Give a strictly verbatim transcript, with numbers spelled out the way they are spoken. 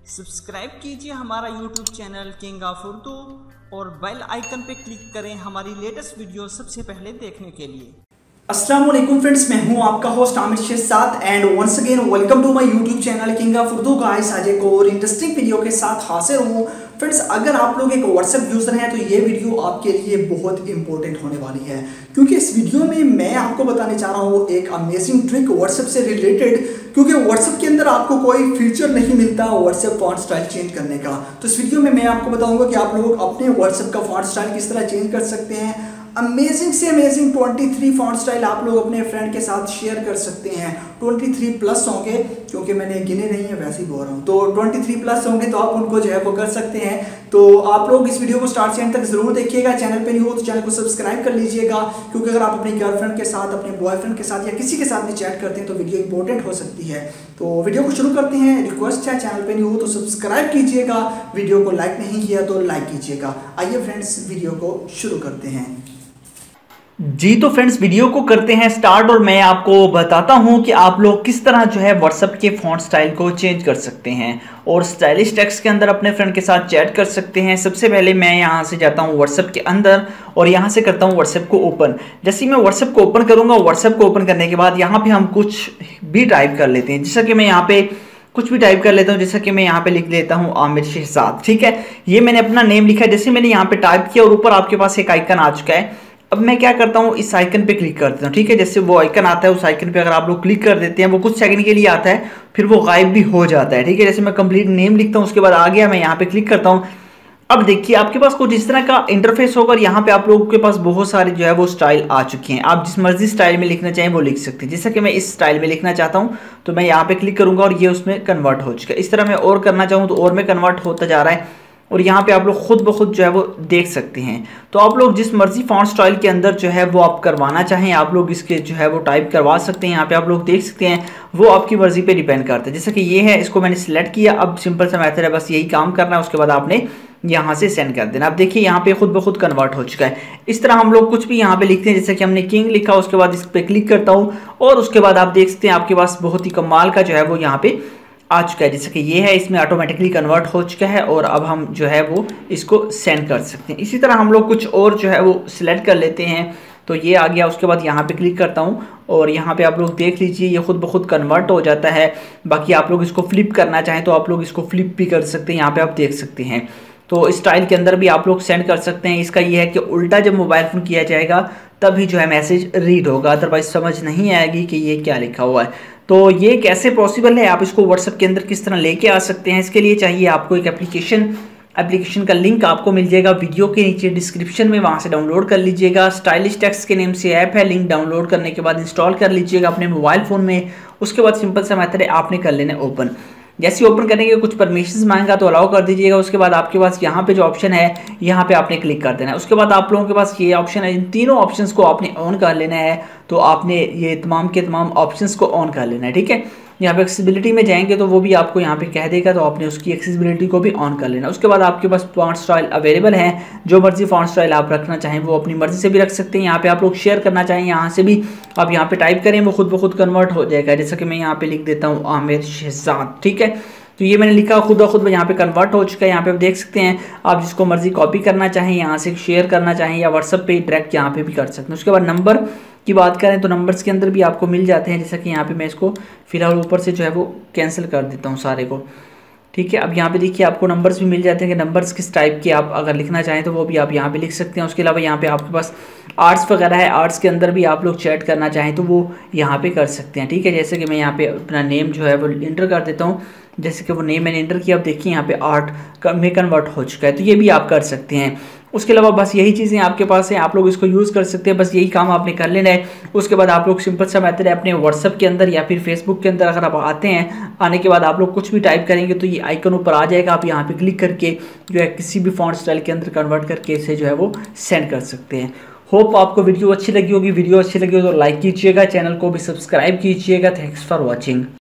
Subscribe कीजिए हमारा YouTube channel king of Urdu और बेल आइकन पे क्लिक करें हमारी लेटेस्ट वीडियो सबसे पहले देखने के लिए। अस्सलाम वालेकुम फ्रेंड्स, मैं हूं आपका host Aamir Shehzad and once again welcome to my YouTube channel king of Urdu. Guys आज एक और इंटरेस्टिंग वीडियो के साथ हाजिर हूं फ्रेंड्स। अगर आप लोग एक व्हाट्सएप यूजर हैं तो ये वीडियो आपके लिए बहुत इंपॉर्टेंट होने वाली है, क्योंकि इस वीडियो में मैं आपको बताने चाह रहा हूँ एक अमेजिंग ट्रिक व्हाट्सएप से रिलेटेड, क्योंकि व्हाट्सएप के अंदर आपको कोई फीचर नहीं मिलता व्हाट्सएप फॉन्ट स्टाइल चेंज करने का। तो इस वीडियो में मैं आपको बताऊंगा कि आप लोग अपने व्हाट्सएप का फॉन्ट स्टाइल किस तरह चेंज कर सकते हैं। अमेजिंग से अमेजिंग तेईस फॉन्ट स्टाइल आप लोग अपने फ्रेंड के साथ शेयर कर सकते हैं। तेईस प्लस होंगे, क्योंकि मैंने गिने नहीं है वैसे ही बोल रहा हूँ, तो तेईस प्लस होंगे तो आप उनको जो है वो कर सकते हैं। तो आप लोग इस वीडियो को स्टार्ट से एंड तक जरूर देखिएगा। चैनल पे नहीं हो तो चैनल को सब्सक्राइब कर लीजिएगा, क्योंकि अगर आप अपनी गर्लफ्रेंड के साथ, अपने बॉयफ्रेंड के साथ या किसी के साथ भी चैट करते हैं तो वीडियो इंपॉर्टेंट हो सकती है। तो वीडियो को शुरू करते हैं। रिक्वेस्ट है, चैनल पे नहीं हो तो सब्सक्राइब कीजिएगा, वीडियो को लाइक नहीं किया तो लाइक कीजिएगा। आइए फ्रेंड्स वीडियो को शुरू करते हैं। जी तो फ्रेंड्स वीडियो को करते हैं स्टार्ट और मैं आपको बताता हूं कि आप लोग किस तरह जो है व्हाट्सएप के फॉन्ट स्टाइल को चेंज कर सकते हैं और स्टाइलिश टेक्स्ट के अंदर अपने फ्रेंड के साथ चैट कर सकते हैं। सबसे पहले मैं यहां से जाता हूं व्हाट्सएप के अंदर और यहां से करता हूं व्हाट्सएप को ओपन। जैसे ही मैं व्हाट्सएप को ओपन करूंगा, व्हाट्सएप को ओपन करने के बाद यहाँ पे हम कुछ भी टाइप कर लेते हैं। जैसा कि मैं यहाँ पे कुछ भी टाइप कर लेता हूँ, जैसा कि मैं यहाँ पे लिख लेता हूँ आमिर शेहजाद। ठीक है, ये मैंने अपना नेम लिखा है। जैसे मैंने यहाँ पे टाइप किया और ऊपर आपके पास एक आइकन आ चुका है। अब मैं क्या करता हूँ, इस आइकन पे क्लिक कर देता हूँ। ठीक है, जैसे वो आइकन आता है उस आइकन पे अगर आप लोग क्लिक कर देते हैं, वो कुछ सेकंड के लिए आता है, फिर वो गायब भी हो जाता है। ठीक है, जैसे मैं कंप्लीट नेम लिखता हूँ, उसके बाद आ गया, मैं यहाँ पे क्लिक करता हूँ। अब देखिए आपके पास कुछ इस तरह का इंटरफेस होगा और यहाँ पे आप लोगों के पास बहुत सारे जो है वो स्टाइल आ चुके हैं। आप जिस मर्जी स्टाइल में लिखना चाहें वो लिख सकते हैं। जैसा कि मैं इस स्टाइल में लिखना चाहता हूँ तो मैं यहाँ पे क्लिक करूंगा और ये उसमें कन्वर्ट हो चुका है। इस तरह मैं और करना चाहूँ तो और में कन्वर्ट होता जा रहा है और यहाँ पे आप लोग खुद ब खुद जो है वो देख सकते हैं। तो आप लोग जिस मर्जी फॉन्ट स्टाइल के अंदर जो है वो आप करवाना चाहें, आप लोग इसके जो है वो टाइप करवा सकते हैं। यहाँ पे आप लोग देख सकते हैं, वो आपकी मर्जी पे डिपेंड करता है। जैसे कि ये है, इसको मैंने सिलेक्ट किया। अब सिंपल सा मेथड है, बस यही काम करना है, उसके बाद आपने यहाँ से सेंड कर देना। अब देखिए यहाँ पे खुद ब खुद कन्वर्ट हो चुका है। इस तरह हम लोग कुछ भी यहाँ पे लिखते हैं, जैसे कि हमने किंग लिखा, उसके बाद इस पर क्लिक करता हूँ और उसके बाद आप देख सकते हैं आपके पास बहुत ही कमाल का जो है वो यहाँ पे आ चुका है। जैसे कि ये है, इसमें ऑटोमेटिकली कन्वर्ट हो चुका है और अब हम जो है वो इसको सेंड कर सकते हैं। इसी तरह हम लोग कुछ और जो है वो सिलेक्ट कर लेते हैं। तो ये आ गया, उसके बाद यहाँ पे क्लिक करता हूँ और यहाँ पे आप लोग देख लीजिए ये खुद ब खुद कन्वर्ट हो जाता है। बाकी आप लोग इसको फ्लिप करना चाहें तो आप लोग इसको फ्लिप भी कर सकते हैं, यहाँ पे आप देख सकते हैं। तो स्टाइल के अंदर भी आप लोग सेंड कर सकते हैं। इसका ये है कि उल्टा जब मोबाइल फ़ोन किया जाएगा तभी जो है मैसेज रीड होगा, अदरवाइज समझ नहीं आएगी कि ये क्या लिखा हुआ है। तो ये कैसे पॉसिबल है, आप इसको व्हाट्सएप के अंदर किस तरह लेके आ सकते हैं, इसके लिए चाहिए आपको एक एप्लीकेशन। एप्लीकेशन का लिंक आपको मिल जाएगा वीडियो के नीचे डिस्क्रिप्शन में, वहाँ से डाउनलोड कर लीजिएगा। स्टाइलिश टेक्स्ट के नेम से ऐप है, लिंक डाउनलोड करने के बाद इंस्टॉल कर लीजिएगा अपने मोबाइल फ़ोन में। उसके बाद सिंपल सा मेथड है, आपने कर लेना ओपन। जैसे ओपन करेंगे कुछ परमिशंस मांगेगा तो अलाउ कर दीजिएगा। उसके बाद आपके पास यहाँ पे जो ऑप्शन है यहाँ पे आपने क्लिक कर देना है। उसके बाद आप लोगों के पास ये ऑप्शन है, इन तीनों ऑप्शंस को आपने ऑन कर लेना है। तो आपने ये तमाम के तमाम ऑप्शंस को ऑन कर लेना है। ठीक है, यहाँ पे एक्सेसिबिलिटी में जाएंगे तो वो भी आपको यहाँ पे कह देगा, तो आपने उसकी एक्सेसिबिलिटी को भी ऑन कर लेना। उसके बाद आपके पास फॉन्ट स्टाइल अवेलेबल है, जो मर्जी फॉन्ट स्टाइल आप रखना चाहें वो अपनी मर्जी से भी रख सकते हैं। यहाँ पे आप लोग शेयर करना चाहें, यहाँ से भी आप यहाँ पे टाइप करें, वो खुद ब खुद कन्वर्ट हो जाएगा। जैसा कि मैं यहाँ पे लिख देता हूँ आमिर शेहजाद। ठीक है, तो ये मैंने लिखा खुद ब खुद यहाँ पे कन्वर्ट हो चुका है। यहाँ पे आप देख सकते हैं, आप जिसको मर्जी कॉपी करना चाहें, यहाँ से शेयर करना चाहें या व्हाट्सएप पे डायरेक्ट यहाँ पे भी कर सकते हैं। उसके बाद नंबर की बात करें तो नंबर्स के अंदर भी आपको मिल जाते हैं। जैसा कि यहाँ पे मैं इसको फिलहाल ऊपर से जो है वो कैंसिल कर देता हूँ सारे को। ठीक है, अब यहाँ पे देखिए आपको नंबर्स भी मिल जाते हैं कि नंबर्स किस टाइप के आप अगर लिखना चाहें तो वो भी आप यहाँ पे लिख सकते हैं। उसके अलावा यहाँ पे आपके पास आर्ट्स वगैरह है, आर्ट्स के अंदर भी आप लोग चैट करना चाहें तो वो यहाँ पे कर सकते हैं। ठीक है, जैसे कि मैं यहाँ पे अपना नेम जो है वो इंटर कर देता हूँ। जैसे कि वो नेम मैंने इंटर किया, अब देखिए यहाँ पे आर्ट में कन्वर्ट हो चुका है, तो ये भी आप कर सकते हैं। उसके अलावा बस यही चीज़ें आपके पास हैं, आप लोग इसको यूज़ कर सकते हैं। बस यही काम आपने कर लेना है। उसके बाद आप लोग सिंपल सा मेथड है, अपने व्हाट्सएप के अंदर या फिर फेसबुक के अंदर अगर आप आते हैं, आने के बाद आप लोग कुछ भी टाइप करेंगे तो ये आइकन ऊपर आ जाएगा। आप यहाँ पे क्लिक करके जो है किसी भी फॉन्ट स्टाइल के अंदर कन्वर्ट करके इसे जो है वो सेंड कर सकते हैं। होप आपको वीडियो अच्छी लगी होगी। वीडियो अच्छी लगी हो तो लाइक कीजिएगा, चैनल को भी सब्सक्राइब कीजिएगा। Thanks for watching.